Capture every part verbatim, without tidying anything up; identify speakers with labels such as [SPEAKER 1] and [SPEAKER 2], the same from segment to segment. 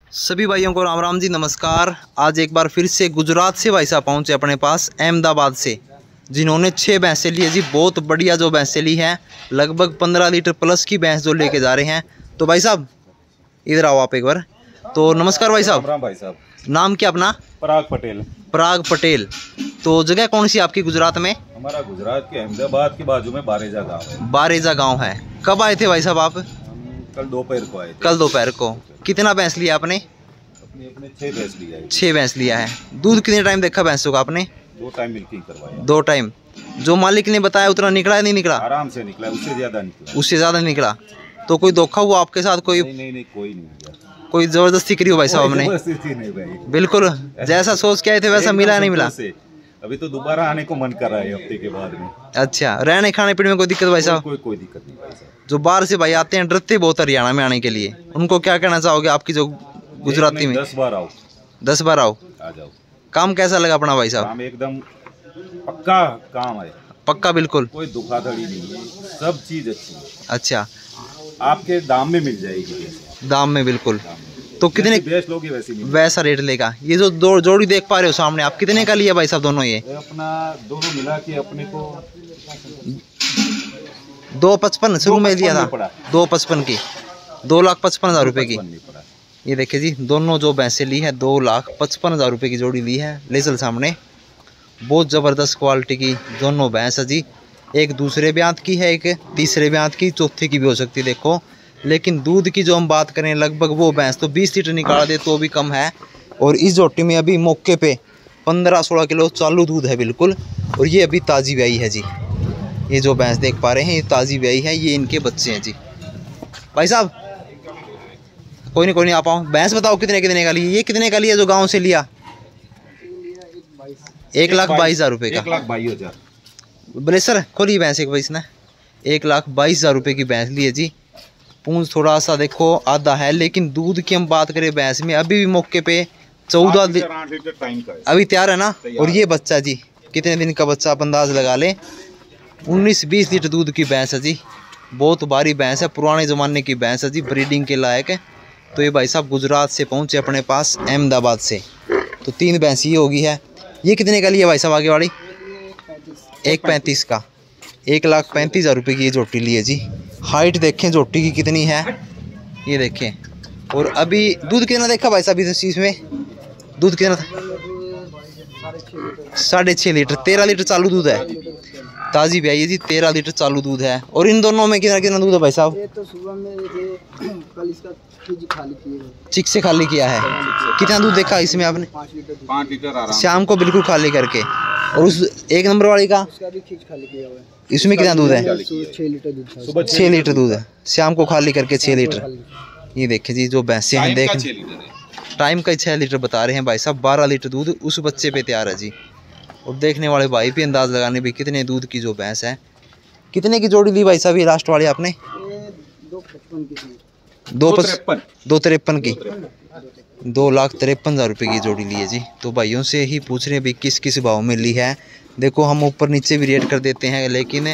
[SPEAKER 1] सभी भाइयों को राम राम जी, नमस्कार। आज एक बार फिर से गुजरात से भाई साहब पहुँचे अपने पास अहमदाबाद से, जिन्होंने छः भैंसें ली है जी। बहुत बढ़िया जो भैंसें ली हैं, लगभग पंद्रह लीटर प्लस की भैंस जो लेके जा रहे हैं। तो भाई साहब इधर आओ आप एक बार। तो नमस्कार भाई साहब।
[SPEAKER 2] राम भाई साहब।
[SPEAKER 1] नाम क्या अपना?
[SPEAKER 2] पराग पटेल।
[SPEAKER 1] पराग पटेल। तो जगह कौन सी आपकी गुजरात में?
[SPEAKER 2] हमारा गुजरात के अहमदाबाद के बाजू में बारेजा गांव है।
[SPEAKER 1] बारेजा गांव है। कब आए थे भाई साहब आप?
[SPEAKER 2] कल दोपहर को आए थे।
[SPEAKER 1] कल दोपहर को। कितना भैंस लिया आपने?
[SPEAKER 2] अपने अपने छह भैंस लिया है।
[SPEAKER 1] छः भैंस लिया है। दूध कितने टाइम देखा भैंसों का आपने?
[SPEAKER 2] दो टाइम मिल्किंग करवाया।
[SPEAKER 1] दो टाइम। जो मालिक ने बताया उतना निकला है नहीं निकला?
[SPEAKER 2] आराम से निकला, उससे ज्यादा निकला।
[SPEAKER 1] उससे ज्यादा निकला। तो कोई धोखा हुआ आपके साथ? कोई
[SPEAKER 2] नहीं नहीं, नहीं कोई नहीं हुआ।
[SPEAKER 1] कोई जबरदस्ती करी हो भाई साहब हमने?
[SPEAKER 2] जबरदस्ती नहीं भाई,
[SPEAKER 1] बिल्कुल जैसा सोच के आए थे वैसा मिला नहीं मिला?
[SPEAKER 2] अभी तो दोबारा आने को मन कर रहा है हफ्ते के बाद में।
[SPEAKER 1] अच्छा, रहने खाने पीने में कोई दिक्कत भाई साहब?
[SPEAKER 2] कोई कोई दिक्कत नहीं भाई साहब।
[SPEAKER 1] जो बाहर से भाई आते हैं डरते बहुत हरियाणा में आने के लिए, उनको क्या कहना चाहोगे आपकी जो गुजराती में?
[SPEAKER 2] दस बार आओ।
[SPEAKER 1] दस बार आओ।
[SPEAKER 2] आ जाओ।
[SPEAKER 1] काम कैसा लगा अपना भाई साहब?
[SPEAKER 2] काम एकदम पक्का काम है।
[SPEAKER 1] पक्का बिल्कुल,
[SPEAKER 2] कोई धोखाधड़ी नहीं है, सब चीज अच्छी है।
[SPEAKER 1] अच्छा,
[SPEAKER 2] आपके दाम में मिल जाएगी।
[SPEAKER 1] दाम में बिल्कुल। तो कितने
[SPEAKER 2] बेच लोगे वैसे नहीं,
[SPEAKER 1] वैसा रेट लेगा। ये जो दो जोड़ी देख पा रहे हो सामने आप, कितने का लिया भाई साहब दोनों? ये
[SPEAKER 2] अपना दोनों मिला के अपने को
[SPEAKER 1] दो पचपन शुरू में लिया था। दो पचपन की, दो लाख पचपन हजार रुपए की। ये देखिए जी, दोनों जो भैंसें ली है दो लाख पचपन हजार रुपए की जोड़ी ली है। लेजल सामने बहुत ज़बरदस्त क्वालिटी की दोनों भैंस है जी। एक दूसरे ब्यांत की है, एक तीसरे ब्यांत की, चौथे की भी हो सकती है देखो। लेकिन दूध की जो हम बात करें, लगभग वो भैंस तो बीस लीटर निकाल दे तो भी कम है। और इस जोटी में अभी मौके पे पंद्रह सोलह किलो चालू दूध है बिल्कुल। और ये अभी ताज़ी ब्याई है जी। ये जो भैंस देख पा रहे हैं ये ताज़ी ब्याई है, ये इनके बच्चे हैं जी। भाई साहब कोई नहीं कोई नहीं, आप आओ। भैंस बताओ कितने कितने का लिया? ये कितने का लिया जो गाँव से लिया? एक लाख बाईस हजार रुपये का।
[SPEAKER 2] एक लाख बाईस हजार
[SPEAKER 1] बोले सर खोली भैंस एक बाईस ने। एक लाख बाईस हजार रुपये की भैंस ली है जी। पूंछ थोड़ा सा देखो आधा है, लेकिन दूध की हम बात करें भैंस में अभी भी मौके पे चौदह
[SPEAKER 2] लीटर टाइम का है।
[SPEAKER 1] अभी तैयार है ना। और ये बच्चा जी कितने दिन का बच्चा आप अंदाज लगा ले। उन्नीस बीस लीटर दूध की भैंस है जी। बहुत भारी भैंस है, पुराने ज़माने की भैंस है जी, ब्रीडिंग के लायक है। तो ये भाई साहब गुजरात से पहुँचे अपने पास अहमदाबाद से। तो तीन भैंस ये होगी है। ये कितने का लिया भाई साहब आगे वाली? एक पैंतीस का। एक लाख पैंतीस हज़ार रुपये की ये जोटी ली है जी। हाइट देखें जोटी की कितनी है, ये देखें। और अभी दूध कितना देखा भाई साहब इस चीज़ में? दूध कितना था? साढ़े छः लीटर। तेरह लीटर चालू दूध है। ताज़ी ब्याई है जी, तेरह लीटर चालू दूध है। और इन दोनों में कितना कितना दूध है भाई साहब?
[SPEAKER 3] ये तो सुबह में कल इसका खाली किया है।
[SPEAKER 1] चिक से खाली किया है। कितना दूध देखा इसमें आपने?
[SPEAKER 3] पाँच लीटर।
[SPEAKER 2] पाँच लीटर आराम
[SPEAKER 1] शाम को बिल्कुल खाली करके। और उस एक नंबर वाली का
[SPEAKER 3] उसका भी खींच खाली किया हुआ है।
[SPEAKER 1] इसमें कितना दूध है?
[SPEAKER 3] छः लीटर दूध था।
[SPEAKER 2] सुबह
[SPEAKER 1] छः लीटर दूध है। शाम को खाली करके छः लीटर। ये देखिए जी जो भैंसें हैं, देख टाइम का छः लीटर बता रहे हैं भाई साहब। बारह लीटर दूध उस बच्चे पे तैयार है जी। और देखने वाले भाई भी अंदाज लगाने भी कितने दूध की जो भैंस है। कितने की जोड़ी ली भाई साहब ये लास्ट वाली आपने?
[SPEAKER 3] दो पचपन की।
[SPEAKER 1] दो पचपन दो तिरपन की। दो लाख तिरपन हज़ार रुपये की जोड़ी ली है जी। तो भाइयों से ही पूछ रहे हैं भी किस किस भाव में ली है। देखो हम ऊपर नीचे भी रेट कर देते हैं, लेकिन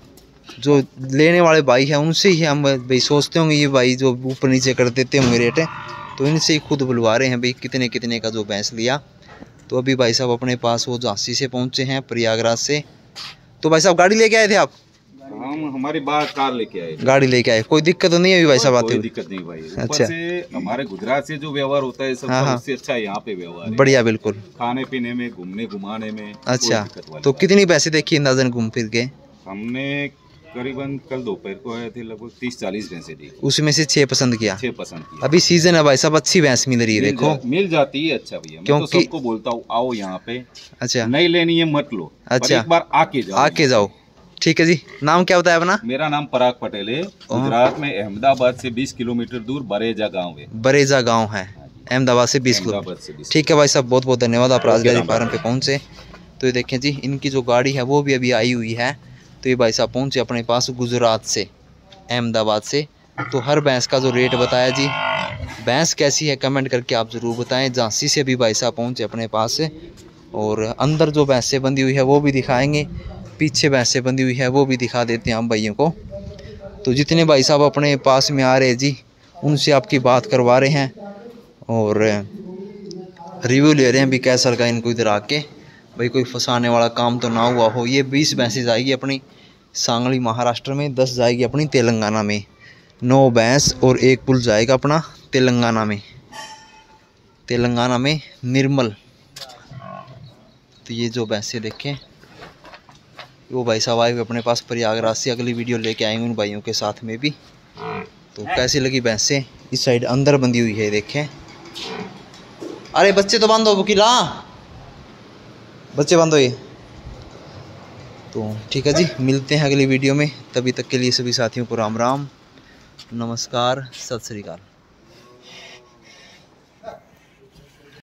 [SPEAKER 1] जो लेने वाले भाई हैं उनसे ही हम भाई सोचते होंगे ये भाई जो ऊपर नीचे कर देते होंगे रेट, तो इनसे ही खुद बुलवा रहे हैं भाई कितने कितने का जो भैंस लिया। तो अभी भाई साहब अपने पास वो झांसी से पहुँचे हैं, प्रयागराज से। तो भाई साहब गाड़ी लेके आए थे आप?
[SPEAKER 2] हम हमारी बार कार लेके आए।
[SPEAKER 1] गाड़ी लेके आए, कोई दिक्कत तो नहीं है भाई साहब आते?
[SPEAKER 2] कोई दिक्कत नहीं भाई।
[SPEAKER 1] अच्छा,
[SPEAKER 2] से हमारे गुजरात से जो व्यवहार होता है सब
[SPEAKER 1] हाँ, हाँ।
[SPEAKER 2] उससे अच्छा यहाँ पे व्यवहार है।
[SPEAKER 1] बढ़िया बिल्कुल।
[SPEAKER 2] खाने पीने में, घूमने घुमाने में।
[SPEAKER 1] अच्छा, तो कितनी पैसे देखी अंदाजन घूम फिर के?
[SPEAKER 2] हमने करीबन कल दोपहर को आए थे, लगभग तीस चालीस भैंसे दी।
[SPEAKER 1] उसमें से छह पसंद किया?
[SPEAKER 2] छह पसंद किया।
[SPEAKER 1] अभी सीजन है भाई साहब, अच्छी भैंस मिल रही है
[SPEAKER 2] मिल
[SPEAKER 1] देखो।
[SPEAKER 2] जा, मिल जाती है। अच्छा भैया, मैं
[SPEAKER 1] क्योंकि
[SPEAKER 2] तो सबको बोलता हूँ आओ यहाँ पे।
[SPEAKER 1] अच्छा,
[SPEAKER 2] नहीं लेनी है मत लो।
[SPEAKER 1] अच्छा,
[SPEAKER 2] एक बार आके जाओ।
[SPEAKER 1] आके जाओ। ठीक है जी। नाम क्या बताया अपना?
[SPEAKER 2] मेरा नाम पराग पटेल है। गुजरात में अहमदाबाद से बीस किलोमीटर दूर बरेजा गांव है।
[SPEAKER 1] बरेजा गांव है अहमदाबाद से बीस किलोमीटर। ठीक है भाई साहब, बहुत बहुत धन्यवाद, आप राज डेयरी फार्म पे पहुंचे। तो ये देखें जी इनकी जो गाड़ी है वो भी अभी आई हुई है। तो ये भाई साहब पहुंचे अपने पास गुजरात से, अहमदाबाद से। तो हर भैंस का जो रेट बताया जी, भैंस कैसी है कमेंट करके आप ज़रूर बताएं। झांसी से भी भाई साहब पहुंचे अपने पास से। और अंदर जो भैंसें बंधी हुई है वो भी दिखाएंगे, पीछे भैंसें बंधी हुई है वो भी दिखा देते हैं हम भाइयों को। तो जितने भाई साहब अपने पास में आ रहे हैं जी, उनसे आपकी बात करवा रहे हैं। और रिव्यू ले रहे हैं भी कैसा लगा इनको इधर आके, भाई कोई फंसाने वाला काम तो ना हुआ हो। ये बीस भैंसें जाएगी अपनी सांगली महाराष्ट्र में, दस जाएगी अपनी तेलंगाना में, नौ भैंस और एक पुल जाएगा अपना तेलंगाना में, तेलंगाना में निर्मल। तो ये जो भैंसें देखें वो भाई साहब आए हुए अपने पास प्रयागराज से, अगली वीडियो लेके आएंगे उन भाइयों के साथ में भी। तो कैसी लगी भैंसें, इस साइड अंदर बंधी हुई है देखें। अरे बच्चे तो बांधो वकीला, बच्चे बांधो ये। तो ठीक है जी, मिलते हैं अगली वीडियो में, तभी तक के लिए सभी साथियों को राम राम, नमस्कार, सत श्री अकाल।